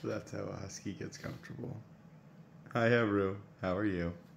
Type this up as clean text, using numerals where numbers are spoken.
That's how a husky gets comfortable. Hi, Haru. How are you?